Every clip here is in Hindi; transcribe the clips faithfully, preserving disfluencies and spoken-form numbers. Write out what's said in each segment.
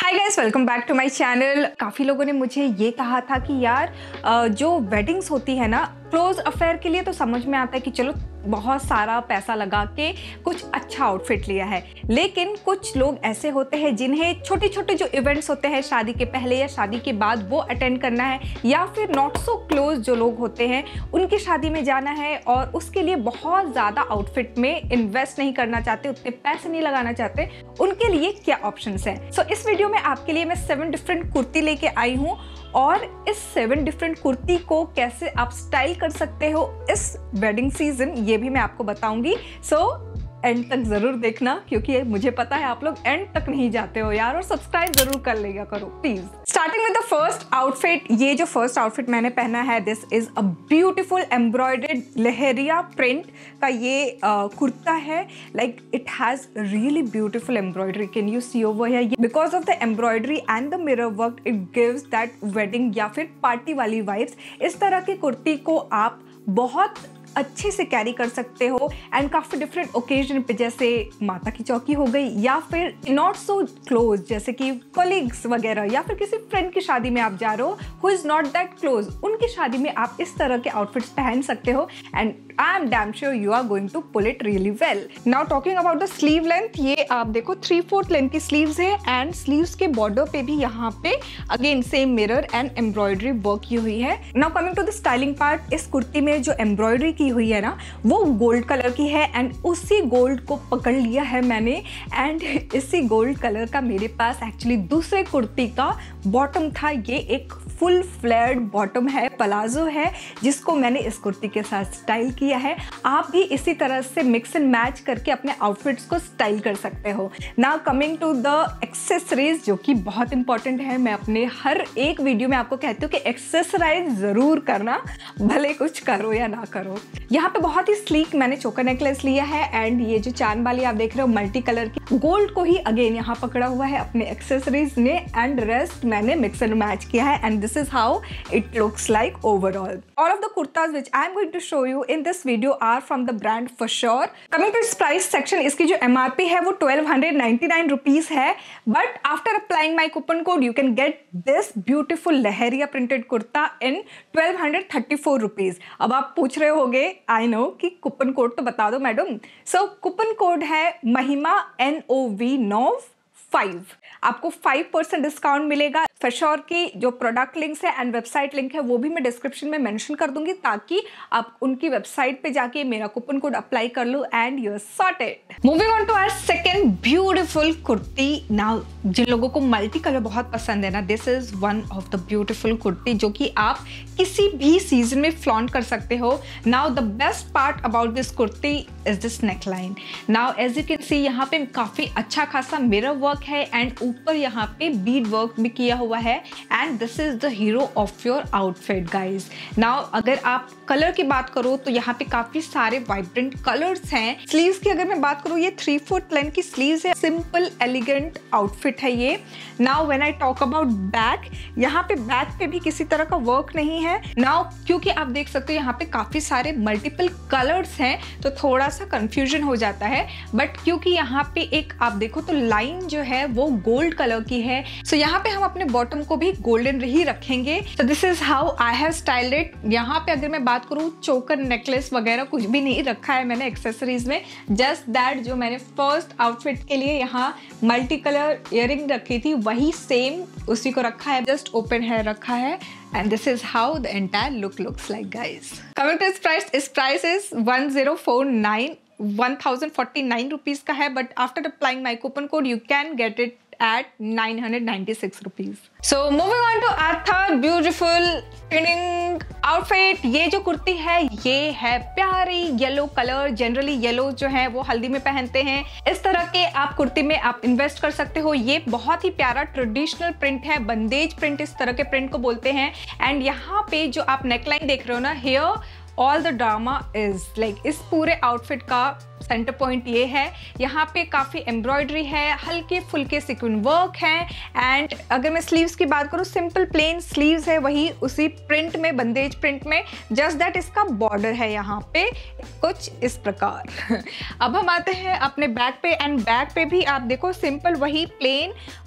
Hi guys, welcome back to my channel. काफ़ी लोगों ने मुझे ये कहा था कि यार जो वेडिंग्स होती है ना, क्लोज अफेयर के लिए तो समझ में आता है कि चलो बहुत सारा पैसा लगा के कुछ अच्छा आउटफिट लिया है, लेकिन कुछ लोग ऐसे होते हैं जिन्हें छोटे छोटे जो इवेंट्स होते हैं शादी के पहले या शादी के बाद वो अटेंड करना है, या फिर नॉट सो क्लोज जो लोग होते हैं उनकी शादी में जाना है और उसके लिए बहुत ज़्यादा आउटफिट में इन्वेस्ट नहीं करना चाहते, उतने पैसे नहीं लगाना चाहते। उनके लिए क्या ऑप्शंस हैं? सो so, इस वीडियो में आपके लिए मैं सेवन डिफरेंट कुर्ती लेके आई हूँ और इस सेवन डिफरेंट कुर्ती को कैसे आप स्टाइल कर सकते हो इस वेडिंग सीजन, ये भी मैं आपको बताऊंगी। सो so, एंड तक जरूर देखना, क्योंकि मुझे पता है आप लोग एंड तक नहीं जाते हो यार, और सब्सक्राइब जरूर कर लेगा करो please. Starting with the first outfit. ये जो फर्स्ट आउटफिट मैंने पहना है, this is a beautiful embroidered leheriya print का ये कुर्ता है। Like it has really beautiful embroidery, can you see over here? Because of the embroidery and the mirror work it gives that wedding या फिर पार्टी वाली वाइब्स। इस तरह की कुर्ती को आप बहुत अच्छे से कैरी कर सकते हो एंड काफ़ी डिफरेंट ओकेजन पे, जैसे माता की चौकी हो गई या फिर नॉट सो क्लोज जैसे कि कोलिग्स वगैरह, या फिर किसी फ्रेंड की शादी में आप जा रहे हो who is not that close, उनकी शादी में आप इस तरह के आउटफिट्स पहन सकते हो and I am damn sure you are going to pull it really well. Now talking about the sleeve length, ये आप देखो थ्री फोर्थ लेंथ की स्लीव्स है एंड स्लीव्स के बॉर्डर पे भी यहाँ पे again same mirror and embroidery work की हुई है। Now coming to the styling part, इस कुर्ती में जो एम्ब्रॉयडरी की हुई है ना वो गोल्ड कलर की है एंड उसी गोल्ड को पकड़ लिया है मैंने एंड इसी गोल्ड कलर का मेरे पास एक्चुअली दूसरे कुर्ती का बॉटम था। ये एक फुल फ्लेयर्ड बॉटम है, पलाजो है, जिसको मैंने इस कुर्ती के साथ स्टाइल किया है। आप भी इसी तरह से मिक्स एंड मैच करके अपने आउटफिट्स को स्टाइल कर सकते हो। Now coming to the accessories, जो कि बहुत इंपॉर्टेंट है। मैं अपने हर एक वीडियो में आपको कहती हूँ कि एक्सेसराइज जरूर करना, भले कुछ करो या ना करो। यहाँ पे बहुत ही स्लीक मैंने चोकर नेकलेस लिया है एंड ये जो चांद वाली आप देख रहे हो मल्टी कलर की, गोल्ड को ही अगेन यहाँ पकड़ा हुआ है अपने एक्सेसरीज ने एंड रेस्ट मैंने मिक्स एंड मैच किया है and this is how it looks like overall. All of the kurtas which I am going to show you in this video are from the brand for sure. Coming to its price section, इसकी जो M R P है वो twelve ninety-nine rupees है, but after applying my coupon code you can get this beautiful lehariya printed kurta in twelve thirty-four rupees. अब आप पूछ रहे होगे, I know कि कूपन कोड तो बता दो मैडम। सो कूपन कोड है महिमा N O V नौ फाइव, आपको फाइव परसेंट डिस्काउंट मिलेगा। फैशोर की जो प्रोडक्ट लिंक्स है एंड वेबसाइट लिंक है वो भी मैं डिस्क्रिप्शन में मेंशन कर दूंगी, ताकि आप उनकी वेबसाइट पे जाके मेरा कूपन कोड अप्लाई कर लो and you are sorted. Moving on to our second beautiful kurti. Now जिन लोगों को मल्टी कलर बहुत पसंद है ना, this is one of the beautiful kurti जो कि आप किसी भी सीजन में फ्लॉन्ट कर सकते हो। Now the best part about this kurti is this neckline. Now as you can see यहाँ पे काफी अच्छा खासा मिरर वर्क है एंड ऊपर यहाँ पे बीड वर्क भी किया हुआ है and this is the hero of your outfit guys. Now अगर आप कलर की बात करो तो यहाँ पे काफी सारे वाइब्रेंट कलर्स हैं। स्लीव्स की अगर मैं बात करूँ, ये थ्री फोर्थ लेंथ की स्लीव्स है, सिंपल एलिगेंट आउटफिट है ये। Now when I talk about back, यहाँ पे बैक पे भी किसी तरह का वर्क नहीं है। नाउ क्योंकि आप देख सकते हो यहाँ पे काफी सारे मल्टीपल कलर्स हैं तो थोड़ा सा कंफ्यूजन हो जाता है, बट क्योंकि यहाँ पे एक आप देखो तो लाइन जो है वो गोल्ड कलर की है, सो so यहाँ पे हम अपने बॉटम को भी गोल्डन ही रखेंगे। तो this is how I have styled it. यहाँ पे अगर मैं बात करूँ, चोकर नेकलेस वगैरह कुछ भी नहीं रखा है मैंने एक्सेसरीज में, जस्ट दैट जो मैंने फर्स्ट आउटफिट के लिए यहाँ मल्टी कलर इयररिंग रखी थी वही सेम उसी को रखा है, जस्ट ओपन हेयर रखा है and this is how the entire look looks like guys. Coming to its price, its price is one thousand forty-nine, one thousand forty-nine rupees का है, but after applying my coupon code you can get it at nine hundred ninety-six rupees. So moving on to our third beautiful twinning outfit. ये जो कुर्ती है ये है प्यारी येलो कलर। जनरली येलो जो है वो हल्दी में पहनते हैं, इस तरह के आप कुर्ती में आप इन्वेस्ट कर सकते हो। ये बहुत ही प्यारा ट्रेडिशनल प्रिंट है, बंदेज प्रिंट इस तरह के प्रिंट को बोलते हैं एंड यहाँ पे जो आप नेकलाइन देख रहे हो ना, here all the drama is like, इस पूरे आउटफिट का सेंटर पॉइंट ये है। यहाँ पे काफ़ी एम्ब्रॉयडरी है, हल्के फुल्के सिक्विन वर्क है एंड अगर मैं स्लीव्स की बात करूँ, सिंपल प्लेन स्लीव्स है, वही उसी प्रिंट में, बंदेज प्रिंट में, जस्ट दैट इसका बॉर्डर है यहाँ पे कुछ इस प्रकार। अब हम आते हैं अपने बैक पे एंड बैक पे भी आप देखो सिंपल वही प्लेन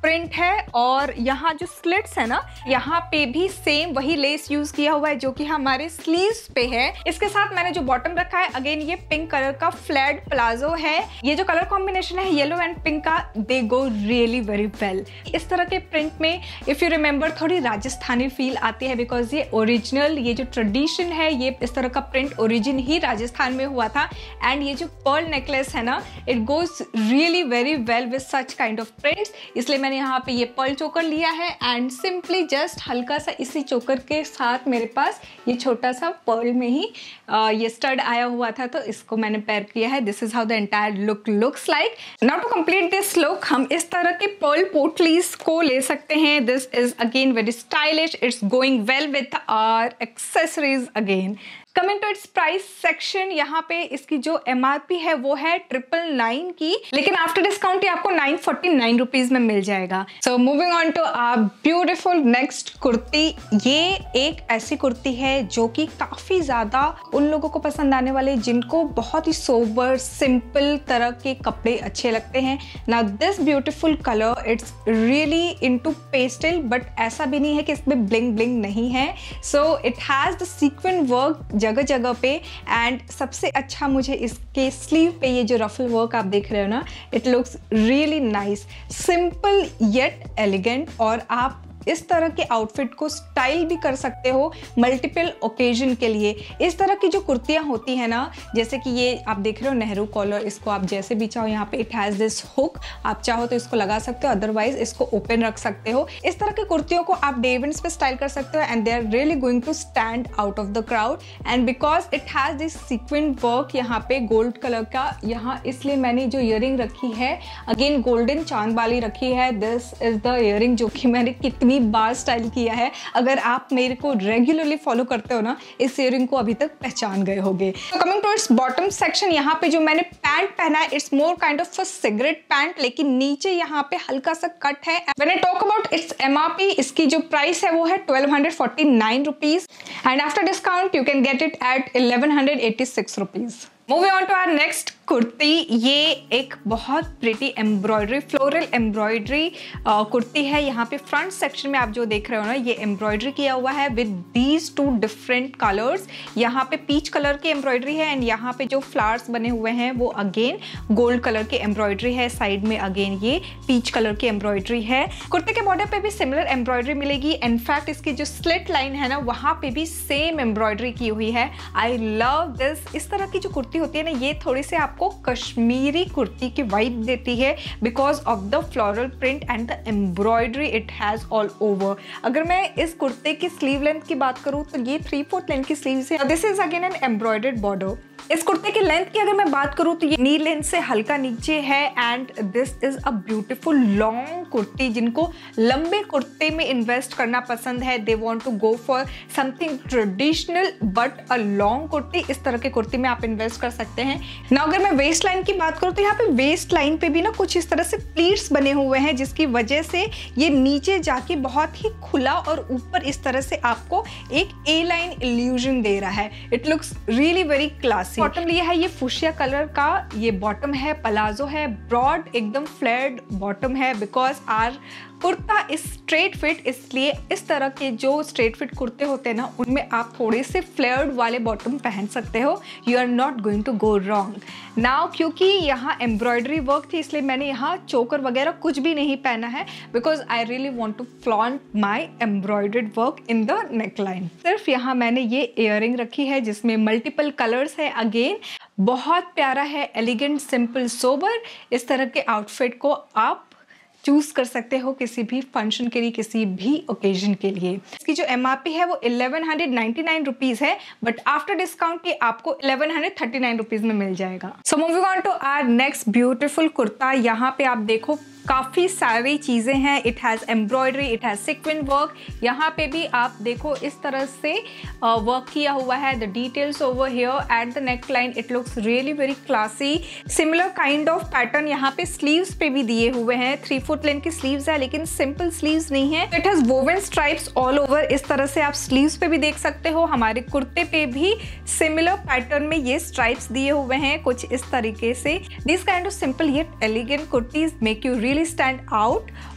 प्रिंट है और यहाँ जो स्लिट्स है ना, यहाँ पे भी सेम वही लेस यूज किया हुआ है जो कि हमारे स्लीव्स पे है। इसके साथ मैंने जो बॉटम रखा है, अगेन ये पिंक कलर का फ्लैट प्लाजो है। ये जो कलर कॉम्बिनेशन है येलो एंड पिंक का, they go really very well. इस तरह के प्रिंट में इफ यू रिमेंबर थोड़ी राजस्थानी फील आती है, बिकॉज ये ओरिजिनल, ये जो ट्रेडिशन है, ये इस तरह का प्रिंट ओरिजिन ही राजस्थान में हुआ था। एंड ये जो पर्ल नेकलेस है ना, it goes really very well with such kind of prints, इसलिए मैंने यहाँ पे ये पर्ल चोकर लिया है एंड सिंपली जस्ट हल्का सा इसी चोकर के साथ मेरे पास ये छोटा सा पर्ल में ही आ, ये स्टड आया हुआ था, तो इसको मैंने पेयर किया है। This is how the entire look looks like. Now to complete this look, हम इस तरह के पर्ल पोटलीज को ले सकते हैं। This is again very stylish, it's going well with our accessories again. Coming to its price section, यहाँ पे इसकी जो एमआरपी है वो है ट्रिपल नाइन की, लेकिन आफ्टर डिस्काउंट ये आपको नाइन फोर्टी नाइन रुपीज में मिल जाएगा। So moving on to our beautiful next kurti. ये एक ऐसी कुर्ती है जो कि काफी ज्यादा उन लोगों को पसंद आने वाले जिनको बहुत ही सोबर सिंपल तरह के कपड़े अच्छे लगते हैं। Now this beautiful color, it's really into pastel, but ऐसा भी नहीं है कि इसमें ब्लिंग ब्लिंग नहीं है। So it has the sequin work जगह जगह पे, एंड सबसे अच्छा मुझे इसके स्लीव पे ये जो रफल वर्क आप देख रहे हो ना, it looks really nice, simple yet elegant, और आप इस तरह के आउटफिट को स्टाइल भी कर सकते हो मल्टीपल ओकेजन के लिए। इस तरह की जो कुर्तियां होती है ना, जैसे कि ये आप देख रहे हो नेहरू कॉलर, इसको आप जैसे भी चाहो, यहाँ पे इट हैज दिस हुक, आप चाहो तो इसको लगा सकते हो, अदरवाइज इसको ओपन रख सकते हो। इस तरह की कुर्तियों को आप डे इवेंट्स पे स्टाइल कर सकते हो and they are really going to stand out of the crowd. And because it has this sequin work यहाँ पे गोल्ड कलर का, यहाँ इसलिए मैंने जो ईयरिंग रखी है अगेन गोल्डन चांद वाली रखी है। दिस इज द ईयरिंग जो कि मैंने कितनी बार स्टाइल किया है। अगर आप मेरे को रेगुलरली फॉलो करते हो ना, इस ईयरिंग को अभी तक पहचान गए होंगे। तो coming to its bottom section, यहाँ पे जो मैंने पैंट पहना है, it's more kind of a cigarette pant, लेकिन नीचे यहाँ पे हल्का सा कट है। When I talk about its MRP, इसकी जो प्राइस है वो है twelve hundred forty nine rupees, and after discount you can get it at eleven hundred eighty six rupees. Moving on to our next kurti, ये एक बहुत pretty embroidery, floral embroidery kurti है। यहाँ पे फ्रंट सेक्शन में आप जो देख रहे हो ना, ये एम्ब्रॉयडरी किया हुआ है with these two different colors. यहाँ पे पीच कलर की एम्ब्रॉयडरी है एंड यहाँ पे जो फ्लावर्स बने हुए हैं वो अगेन गोल्ड कलर की एम्ब्रॉयडरी है। साइड में अगेन ये पीच कलर की एम्ब्रॉयडरी है। कुर्ते के बॉर्डर पे भी सिमिलर एम्ब्रॉयडरी मिलेगी। इनफैक्ट इसकी जो स्लिट लाइन है ना, वहाँ पे भी सेम एम्ब्रॉयडरी की हुई है। I love this. इस तरह की जो कुर्ती होती है ना, ये थोड़ी सी आपको कश्मीरी कुर्ती की वाइब देती है because of the floral print and the embroidery it has all over. अगर मैं इस कुर्ते की स्लीव लेंथ की बात करूं तो ये थ्री फोर्थ लेंथ की स्लीव्स है। This is again an embroidered border. इस कुर्ते की लेंथ की अगर मैं बात करूं तो ये नी लेंथ से हल्का नीचे है and this is a beautiful long kurti. जिनको लंबे कुर्ते में इन्वेस्ट करना पसंद है, they want to go for something traditional but a long kurti, इस तरह के कुर्ती में आप इन्वेस्ट कर सकते हैं ना। अगर मैं वेस्ट लाइन की बात करूं तो यहाँ पे वेस्ट लाइन पे भी ना कुछ इस तरह से प्लीट्स बने हुए हैं, जिसकी वजह से ये नीचे जाके बहुत ही खुला और ऊपर इस तरह से आपको एक ए लाइन इल्यूजन दे रहा है। It looks really very classy. Bottom लिया है ये फुशिया कलर का, ये बॉटम है, पलाजो है, ब्रॉड एकदम फ्लेयर्ड बॉटम है because our kurta is straight fit. इसलिए इस तरह के जो स्ट्रेट फिट कुर्ते होते हैं ना, उनमें आप थोड़े से फ्लेयर्ड वाले बॉटम पहन सकते हो। You are not going to go wrong. Now क्योंकि यहाँ एम्ब्रॉयडरी वर्क थी, इसलिए मैंने यहाँ चोकर वगैरह कुछ भी नहीं पहना है because I really want to flaunt my embroidered work in the neckline. सिर्फ यहाँ मैंने ये इयरिंग रखी है जिसमें मल्टीपल कलर्स है। अगेन बहुत प्यारा है, एलिगेंट, सिंपल, सोबर। इस तरह के आउटफिट को आप चूज कर सकते हो किसी भी फंक्शन के लिए, किसी भी ओकेजन के लिए। इसकी जो एमआरपी है वो eleven hundred ninety nine rupees है, बट आफ्टर डिस्काउंट ये आपको eleven hundred thirty nine rupees में मिल जाएगा। So moving on to our next beautiful kurta. यहाँ पे आप देखो काफ़ी सारी चीज़ें हैं। It has embroidery, it has sequin work. यहाँ पे भी आप देखो इस तरह से वर्क किया हुआ है। The details over here at the neck line, it looks really very classy. Similar kind of pattern यहाँ पे स्लीव्स पे भी दिए हुए हैं। थ्री फोर्थ लेंथ की स्लीव्स है लेकिन सिंपल स्लीव्स नहीं है। It has woven stripes all over. इस तरह से आप स्लीव्स पे भी देख सकते हो। हमारे कुर्ते पे भी सिमिलर पैटर्न में ये स्ट्राइप्स दिए हुए हैं कुछ इस तरीके से। This kind of simple yet elegant kurtis make you really stand out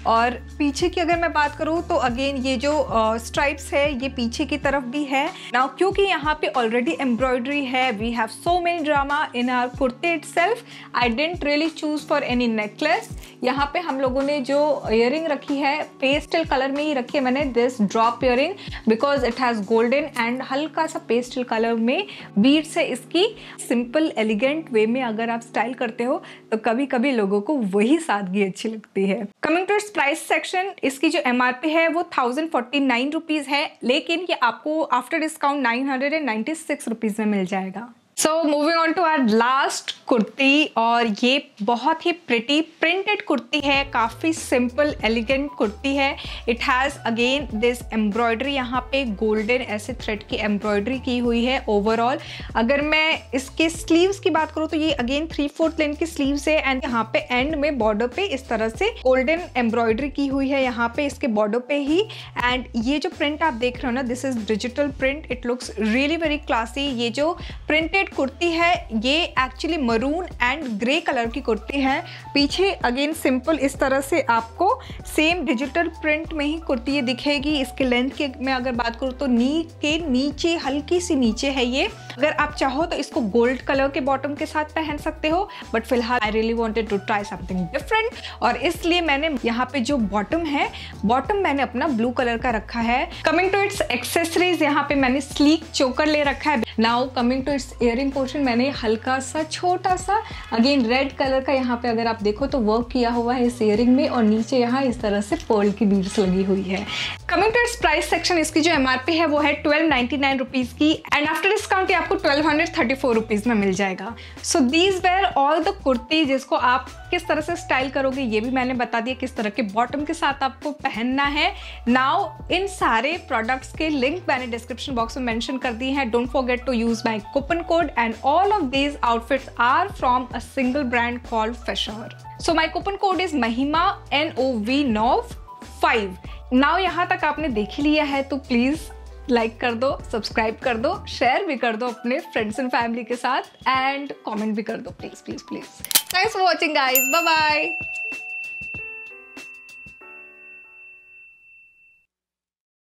और पीछे की अगर मैं बात करूँ तो अगेन ये जो स्ट्राइप्स uh, है ये पीछे की तरफ भी है नाउ, क्योंकि यहाँ पे ऑलरेडी एम्ब्रॉयडरी है. We have so many drama in our kurti itself. I didn't really choose for any necklace. यहाँ पे हम लोगों ने जो इयरिंग रखी है पेस्टल कलर में ही रखी है मैंने, this drop earring, because it has golden and हल्का सा पेस्टल कलर में बीड्स है इसकी. सिंपल एलिगेंट वे में अगर आप स्टाइल करते हो तो कभी कभी लोगों को वही सादगी अच्छी लगती है. Coming to its price section, इसकी जो एमआरपी है वो थाउजेंड फोर्टी नाइन रुपीज़ है, लेकिन ये आपको after discount nine hundred and ninety six rupees में मिल जाएगा. So moving on to our last kurti, और ये बहुत ही प्रिटी प्रिंटेड कुर्ती है, काफ़ी सिंपल एलिगेंट कुर्ती है. It has again this embroidery, यहाँ पे गोल्डन ऐसे थ्रेड की एम्ब्रॉयडरी की हुई है ओवरऑल. अगर मैं इसके स्लीव्स की बात करूँ तो ये अगेन थ्री फोर्थ लेंथ की स्लीव्स है एंड यहाँ पे एंड में बॉर्डर पे इस तरह से गोल्डन एम्ब्रॉयडरी की हुई है यहाँ पे इसके बॉर्डर पे ही. एंड ये जो प्रिंट आप देख रहे हो ना, this is digital print. It looks really very classy. ये जो प्रिंटेड कुर्ती है ये actually maroon and grey colour की कुर्ती है. पीछे अगेन सिंपल इस तरह से आपको सेम डिजिटल प्रिंट में ही कुर्ती ये दिखेगी. इसके लेंथ के मैं अगर बात करूँ तो नी के नीचे हल्की सी नीचे है ये. अगर आप चाहो तो इसको गोल्ड कलर के बॉटम के साथ पहन सकते हो, बट फिलहाल I really wanted to try something different, और इसलिए मैंने यहाँ पे जो बॉटम है बॉटम मैंने अपना ब्लू कलर का रखा है. कमिंग टू इट्स एक्सेसरीज, यहाँ पे मैंने स्लीक चोकर ले रखा है. Now coming to its earring portion, मैंने हल्का सा छोटा सा अगेन रेड कलर का यहाँ पे अगर आप देखो तो वर्क किया हुआ है इस इयरिंग में, और नीचे यहाँ इस तरह से पर्ल की बीड्स लगी हुई है. Coming to its price section, इसकी जो एमआरपी है वो है ट्वेल्व नाइन्टी नाइन रुपीज की, एंड आफ्टर डिस्काउंट ये आपको twelve hundred thirty four rupees में मिल जाएगा. So these were all the kurti जिसको आप किस तरह से स्टाइल करोगे ये भी मैंने बता दिया, किस तरह के बॉटम के साथ आपको पहनना है. नाउ इन सारे प्रोडक्ट्स के लिंक मैंने डिस्क्रिप्शन बॉक्स में मेंशन कर दी है. Don't forget to use my coupon code, and all of these outfits are from a single brand called Fisher. So my coupon code is Mahima N O V N O V five. Now यहाँ तक आपने देख लिया है तो प्लीज लाइक कर दो, सब्सक्राइब कर दो, शेयर भी कर दो अपने फ्रेंड्स एंड फैमिली के साथ, एंड कमेंट भी कर दो please please please. Thanks for watching guys, bye bye.